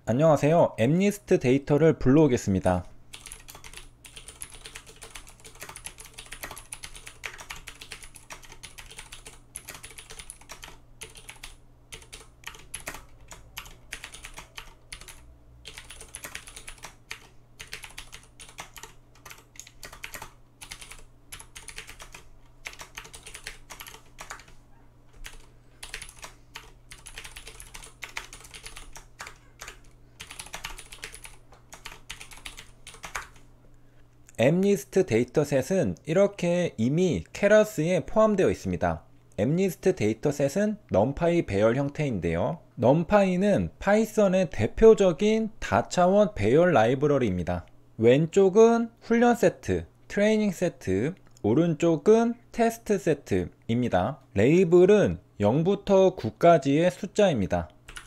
안녕하세요. 엠리스트 데이터를 불러오겠습니다. 엠리스트 데이터셋은 이렇게 이미 케라스에 포함되어 있습니다. 엠리스트 데이터셋은 넘파이 배열 형태인데요. 넘파이는 파이썬의 대표적인 다차원 배열 라이브러리입니다. 왼쪽은 훈련 세트, 트레이닝 세트, 오른쪽은 테스트 세트입니다. 레이블은 0부터 9까지의 숫자입니다.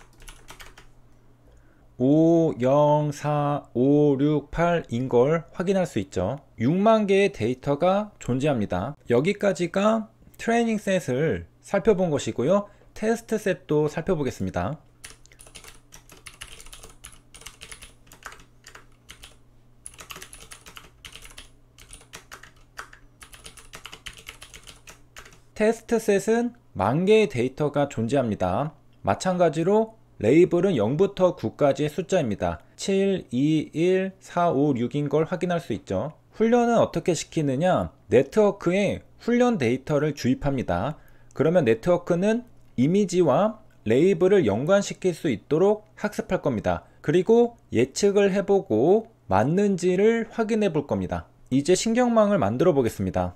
5, 0, 4, 5, 6, 8인 걸 확인할 수 있죠. 6만 개의 데이터가 존재합니다. 여기까지가 트레이닝 셋을 살펴본 것이고요. 테스트 셋도 살펴보겠습니다. 테스트 셋은 10,000 개의 데이터가 존재합니다. 마찬가지로 레이블은 0부터 9까지의 숫자입니다. 7, 2, 1, 4, 5, 6인 걸 확인할 수 있죠. 훈련은 어떻게 시키느냐? 네트워크에 훈련 데이터를 주입합니다. 그러면 네트워크는 이미지와 레이블을 연관시킬 수 있도록 학습할 겁니다. 그리고 예측을 해보고 맞는지를 확인해 볼 겁니다. 이제 신경망을 만들어 보겠습니다.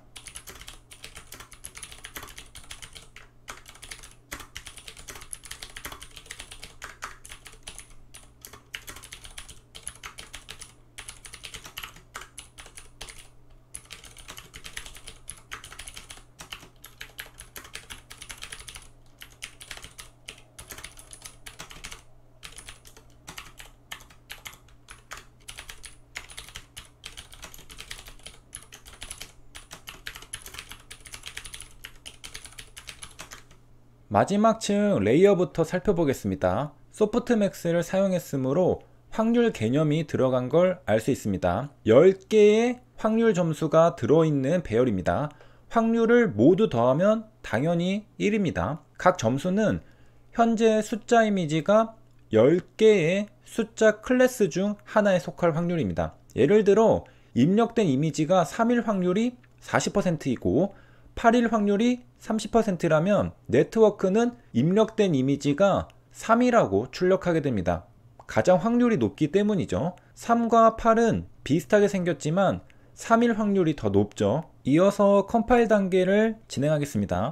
마지막 층 레이어부터 살펴보겠습니다. 소프트맥스를 사용했으므로 확률 개념이 들어간 걸 알 수 있습니다. 10개의 확률 점수가 들어있는 배열입니다. 확률을 모두 더하면 당연히 1입니다. 각 점수는 현재 숫자 이미지가 10개의 숫자 클래스 중 하나에 속할 확률입니다. 예를 들어 입력된 이미지가 3일 확률이 40%이고 8일 확률이 30%라면 네트워크는 입력된 이미지가 3이라고 출력하게 됩니다. 가장 확률이 높기 때문이죠. 3과 8은 비슷하게 생겼지만 3일 확률이 더 높죠. 이어서 컴파일 단계를 진행하겠습니다.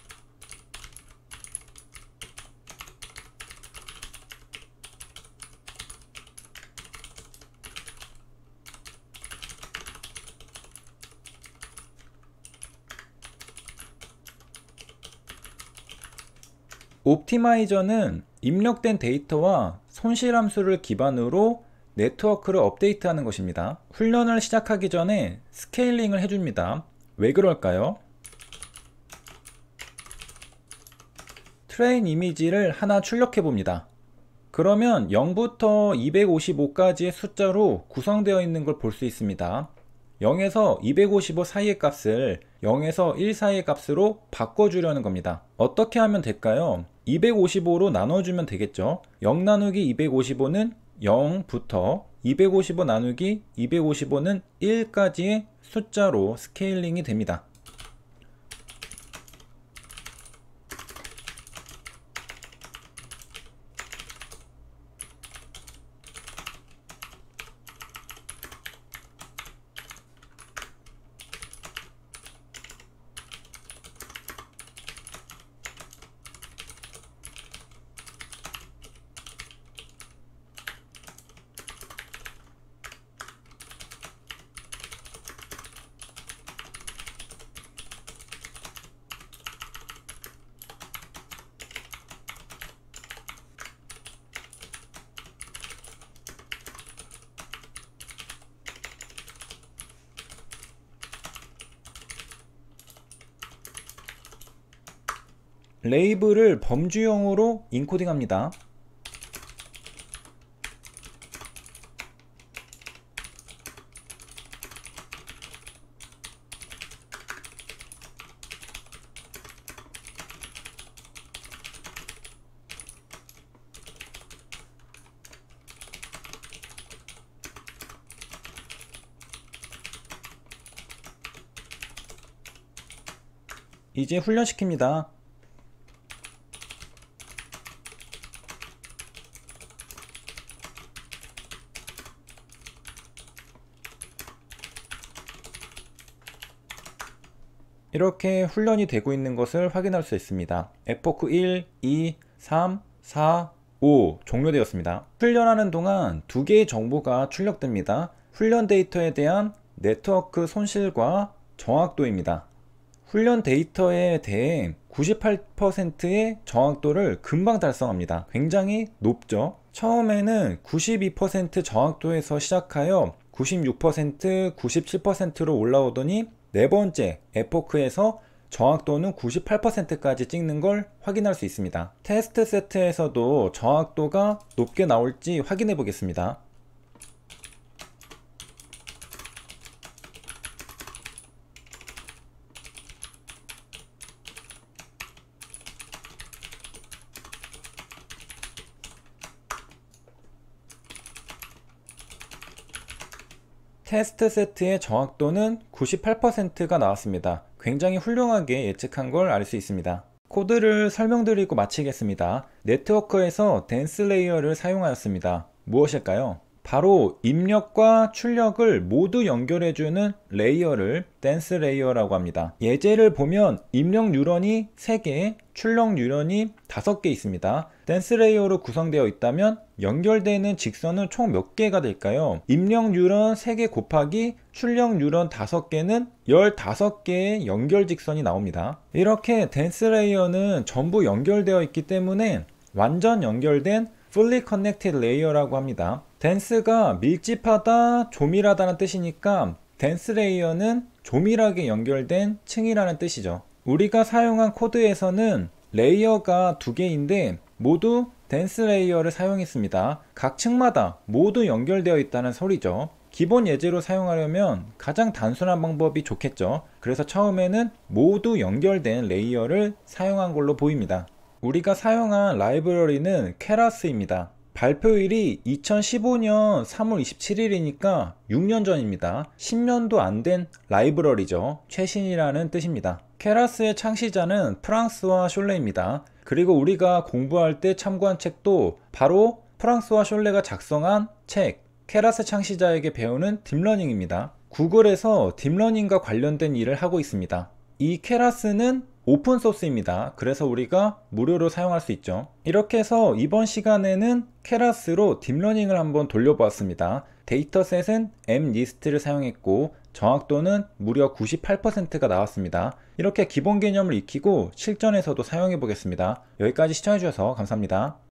옵티마이저는 입력된 데이터와 손실함수를 기반으로 네트워크를 업데이트하는 것입니다. 훈련을 시작하기 전에 스케일링을 해줍니다. 왜 그럴까요? 트레인 이미지를 하나 출력해 봅니다. 그러면 0부터 255까지의 숫자로 구성되어 있는 걸 볼 수 있습니다. 0에서 255 사이의 값을 0에서 1 사이의 값으로 바꿔주려는 겁니다. 어떻게 하면 될까요? 255로 나눠주면 되겠죠. 0 나누기 255는 0부터 255 나누기 255는 1까지의 숫자로 스케일링이 됩니다. 레이블을 범주형으로 인코딩합니다. 이제 훈련시킵니다. 이렇게 훈련이 되고 있는 것을 확인할 수 있습니다. 에포크 1, 2, 3, 4, 5 종료되었습니다. 훈련하는 동안 두 개의 정보가 출력됩니다. 훈련 데이터에 대한 네트워크 손실과 정확도입니다. 훈련 데이터에 대해 98%의 정확도를 금방 달성합니다. 굉장히 높죠. 처음에는 92% 정확도에서 시작하여 96%, 97%로 올라오더니 네 번째 에포크에서 정확도는 98%까지 찍는 걸 확인할 수 있습니다. 테스트 세트에서도 정확도가 높게 나올지 확인해 보겠습니다. 테스트 세트의 정확도는 98%가 나왔습니다. 굉장히 훌륭하게 예측한 걸 알 수 있습니다. 코드를 설명드리고 마치겠습니다. 네트워크에서 댄스 레이어를 사용하였습니다. 무엇일까요? 바로 입력과 출력을 모두 연결해주는 레이어를 댄스 레이어라고 합니다. 예제를 보면 입력 뉴런이 3개, 출력 뉴런이 5개 있습니다. 댄스 레이어로 구성되어 있다면 연결되는 직선은 총 몇 개가 될까요? 입력 뉴런 3개 곱하기 출력 뉴런 5개는 15개의 연결 직선이 나옵니다. 이렇게 댄스 레이어는 전부 연결되어 있기 때문에 완전 연결된 Fully Connected Layer라고 합니다. 댄스가 밀집하다, 조밀하다는 뜻이니까 댄스 레이어는 조밀하게 연결된 층이라는 뜻이죠. 우리가 사용한 코드에서는 레이어가 2개인데 모두 댄스 레이어를 사용했습니다. 각 층마다 모두 연결되어 있다는 소리죠. 기본 예제로 사용하려면 가장 단순한 방법이 좋겠죠. 그래서 처음에는 모두 연결된 레이어를 사용한 걸로 보입니다. 우리가 사용한 라이브러리는 케라스입니다. 발표일이 2015년 3월 27일이니까 6년 전입니다. 10년도 안 된 라이브러리죠. 최신이라는 뜻입니다. 케라스의 창시자는 프랑스와 숄레입니다. 그리고 우리가 공부할 때 참고한 책도 바로 프랑스와 숄레가 작성한 책, 케라스 창시자에게 배우는 딥러닝입니다. 구글에서 딥러닝과 관련된 일을 하고 있습니다. 이 케라스는 오픈소스입니다. 그래서 우리가 무료로 사용할 수 있죠. 이렇게 해서 이번 시간에는 케라스로 딥러닝을 한번 돌려보았습니다. 데이터셋은 mnist를 사용했고 정확도는 무려 98%가 나왔습니다. 이렇게 기본 개념을 익히고 실전에서도 사용해 보겠습니다. 여기까지 시청해 주셔서 감사합니다.